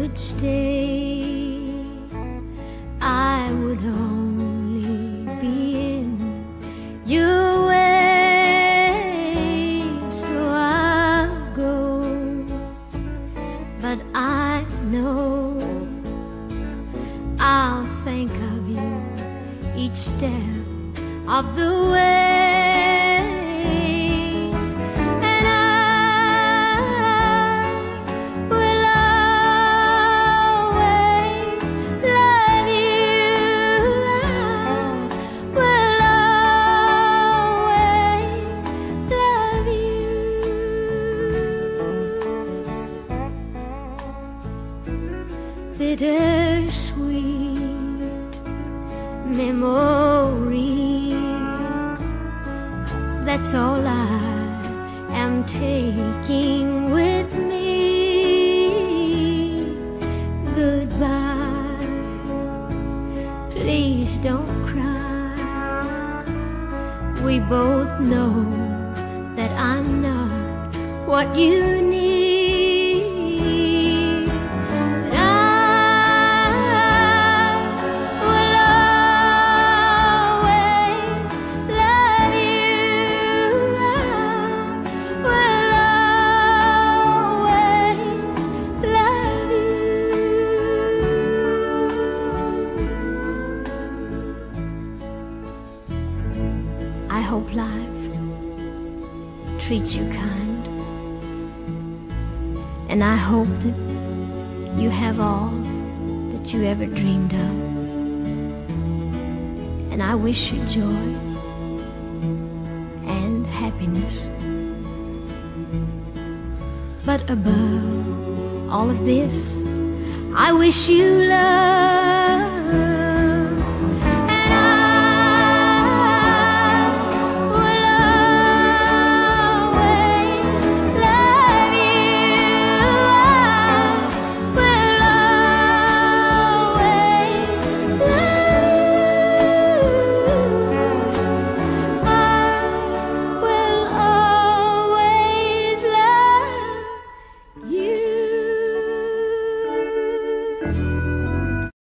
could stay, I would only be in your way. So I'll go, but I know I'll think of you each step of the way. Bittersweet memories, that's all I am taking with me. Goodbye, please don't cry. We both know that I'm not what you need. I hope life treats you kind, and I hope that you have all that you ever dreamed of, and I wish you joy and happiness. But above all of this, I wish you love.